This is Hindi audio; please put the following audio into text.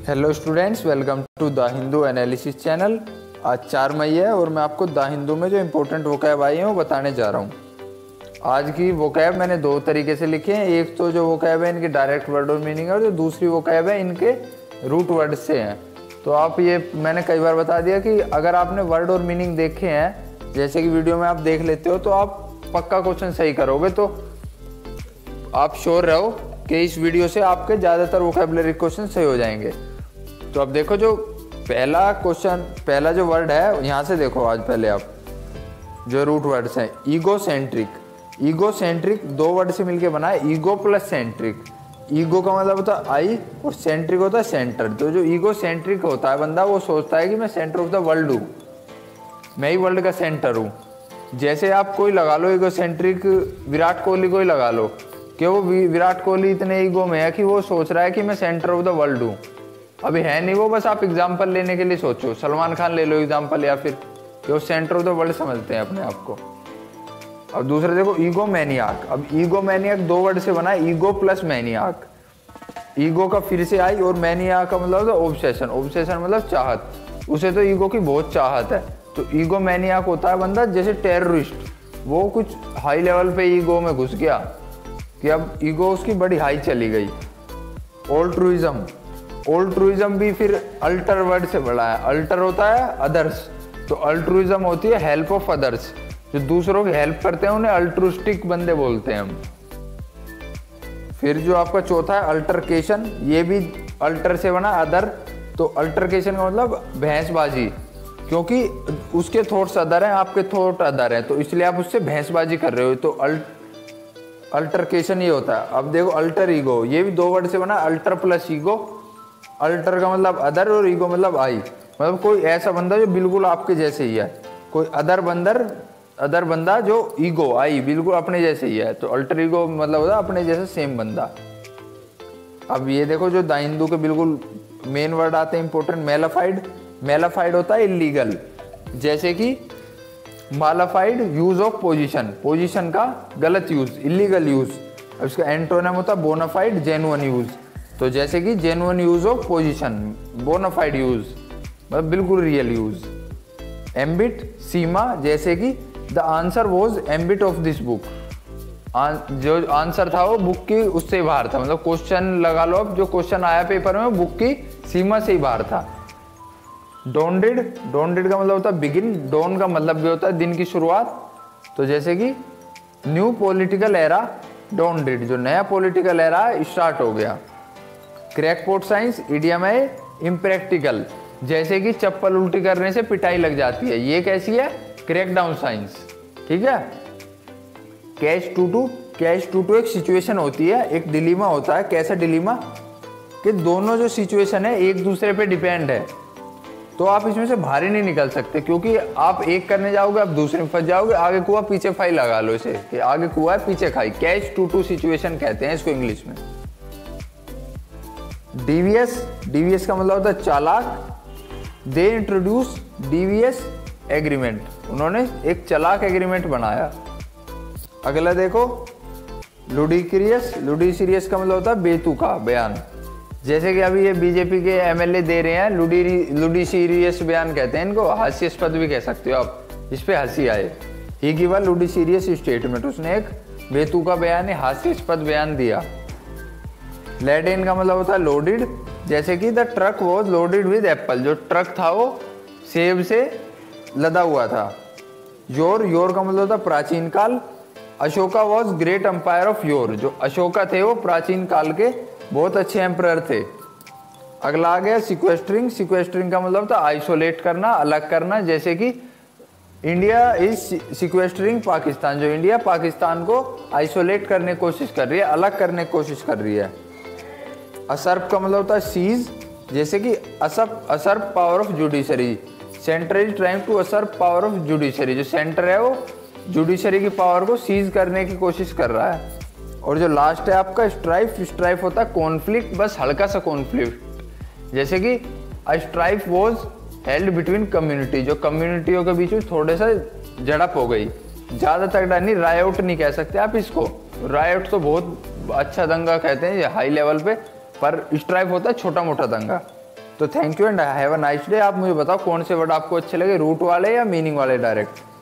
Hello students, welcome to the Hindu analysis channel. आज 4 मई है और मैं आपको द हिंदू में जो इम्पोर्टेंट वोकैब आई हैं वो बताने जा रहा हूँ। आज की वोकैब मैंने 2 तरीके से लिखे हैं। एक तो जो वोकैब है इनके डायरेक्ट वर्ड और मीनिंग है, और जो दूसरी वोकैब है इनके रूट वर्ड से हैं। तो आप ये मैंने कई बार बता दिया कि अगर आपने वर्ड और मीनिंग देखे हैं, जैसे कि वीडियो में आप देख लेते हो, तो आप पक्का क्वेश्चन सही करोगे। तो आप श्योर रहो कि इस वीडियो से आपके ज़्यादातर वोकैबुलरी क्वेश्चन सही हो जाएंगे। तो अब देखो, जो पहला जो वर्ड है यहाँ से देखो। आज पहले आप जो रूट वर्ड्स हैं, ईगोसेंट्रिक 2 वर्ड से मिलके बना है, ईगो प्लस सेंट्रिक। ईगो का मतलब होता है आई और सेंट्रिक होता है सेंटर। तो जो ईगोसेंट्रिक होता है बंदा, वो सोचता है कि मैं सेंटर ऑफ द वर्ल्ड हूँ, मैं ही वर्ल्ड का सेंटर हूँ। जैसे आप कोई लगा लो ईगोसेंट्रिक, विराट कोहली को ही लगा लो कि वो विराट कोहली इतने ईगो में है कि वो सोच रहा है कि मैं सेंटर ऑफ द वर्ल्ड हूँ। अभी है नहीं वो, बस आप एग्जाम्पल लेने के लिए सोचो। सलमान खान ले लो एग्जाम्पल, या फिर कि वो सेंटर ऑफ द वर्ल्ड समझते हैं अपने आप को। अब दूसरा देखो, ईगो मैनियाक। अब ईगो मैनियाक 2 वर्ड से बना है, ईगो प्लस मैनियाक। ईगो का फिर से आई और मैनियाक का मतलब ऑब्सेशन। ऑब्सेशन मतलब चाहत। उसे तो ईगो की बहुत चाहत है। तो ईगो मैनियाक होता है बंदा जैसे टेररिस्ट, वो कुछ हाई लेवल पे ईगो में घुस गया कि अब ईगो उसकी बड़ी हाई चली गई। ऑल्ट्रुइज्म भी फिर अल्टर वर्ड से बड़ा है। अल्टर होता है अदर्स, तो अल्ट्रुइज्म होती है हेल्प ऑफ अदर्स। जो दूसरों की हेल्प करते हैं उन्हें अल्ट्रुस्टिक बंदे बोलते हैं हम। फिर जो आपका चौथा है अल्टरकेशन, ये भी अल्टर से बना अदर। तो अल्टरकेशन का मतलब भैंसबाजी, क्योंकि उसके थॉट्स अदर हैं, आपके थॉट अदर हैं, तो इसलिए आप उससे भैंसबाजी कर रहे हो। तो अल्टरकेशन ये होता है। अब देखो अल्टर ईगो, ये भी 2 वर्ड से बना, अल्टर प्लस ईगो। अल्टर का मतलब अदर और ईगो मतलब आई। मतलब कोई ऐसा बंदा जो बिल्कुल आपके जैसे ही है, कोई अदर बंदा जो ईगो आई बिल्कुल अपने जैसे ही है। तो अल्टर ईगो मतलब होता है अपने जैसे सेम बंदा। अब ये देखो, जो द हिंदू के बिल्कुल मेन वर्ड आते हैं इंपॉर्टेंट, मेलाफाइड होता है इलीगल। जैसे कि मालाफाइड यूज ऑफ पोजीशन का गलत यूज, इलीगल यूज। अब इसका एंटोनिम होता है बोनाफाइड जेन्युइन यूज। तो जैसे कि genuine use of position, bona fide use मतलब बिल्कुल रियल यूज। एम्बिट सीमा, जैसे कि the answer was ambit of this book. जो आंसर था वो बुक की उससे ही बाहर था। मतलब क्वेश्चन लगा लो, अब जो क्वेश्चन आया पेपर में बुक की सीमा से ही बाहर था। डोंडेड का मतलब होता है बिगिन। डॉन का मतलब भी होता है दिन की शुरुआत। तो जैसे कि न्यू पॉलिटिकल एरा डोंडेड, जो नया पॉलिटिकल एरा स्टार्ट हो गया। क्रैकपॉट साइंस इडियम है इम्प्रैक्टिकल, जैसे कि चप्पल उल्टी करने से पिटाई लग जाती है, ये कैसी है? Crackdown science. ठीक है। कैच टू एक सिचुएशन होती है, एक डिलीमा होता है। कैसा डिलीमा? कि दोनों जो सिचुएशन है एक दूसरे पे डिपेंड है, तो आप इसमें से बाहर ही नहीं निकल सकते, क्योंकि आप एक करने जाओगे आप दूसरे में फंस जाओगे। आगे कुआ पीछे फाई लगा लो इसे, कि आगे कुआ है पीछे खाई। कैच टू सिचुएशन कहते हैं इसको इंग्लिश में। डीवीएस का मतलब होता है चालाक। दे इंट्रोड्यूस डीवीएस एग्रीमेंट, उन्होंने एक चालाक एग्रीमेंट बनाया। अगला देखो, लुडिसियस का मतलब होता है बेतुका बयान। जैसे कि अभी ये बीजेपी के एमएलए दे रहे हैं, लुडिसियस बयान कहते हैं इनको, हास्यास्पद भी कह सकते हो आप, इस पे हंसी आए। ही गिव अ लुडिसियस स्टेटमेंट, उसने एक बेतुका बयान, हास्यास्पद बयान दिया। लेडेन का मतलब होता है लोडेड। जैसे कि the truck was loaded with apple, जो ट्रक था वो सेब से लदा हुआ था। योर का मतलब होता है प्राचीन काल। Ashoka was great empire of yore, जो अशोका थे वो प्राचीन काल के बहुत अच्छे एम्परर थे। अगला आ गया सिक्वेस्टरिंग का मतलब था आइसोलेट करना, अलग करना। जैसे कि इंडिया इज सिक्वेस्टरिंग पाकिस्तान, जो इंडिया पाकिस्तान को आइसोलेट करने की कोशिश कर रही है, अलग करने की कोशिश कर रही है। असर्प का मतलब होता है सीज। जैसे कि usurp power of judiciary, centre is trying to usurp power of judiciary, जो सेंटर है वो जुडिशरी की पावर को सीज करने की कोशिश कर रहा है। और जो लास्ट है आपका स्ट्राइफ होता है कॉन्फ्लिक्ट, बस हल्का सा कॉन्फ्लिक्ट। जैसे कि a strife was held between community, जो कम्युनिटियों के बीच में थोड़े सा झड़प हो गई, ज़्यादा तगड़ा नहीं, रायोट नहीं कह सकते आप इसको। रायोट तो बहुत अच्छा दंगा कहते हैं हाई लेवल पे, पर स्ट्राइक होता है छोटा मोटा दंगा। तो thank you and have a nice day. आप मुझे बताओ कौन से वर्ड आपको अच्छे लगे, रूट वाले या मीनिंग वाले डायरेक्ट।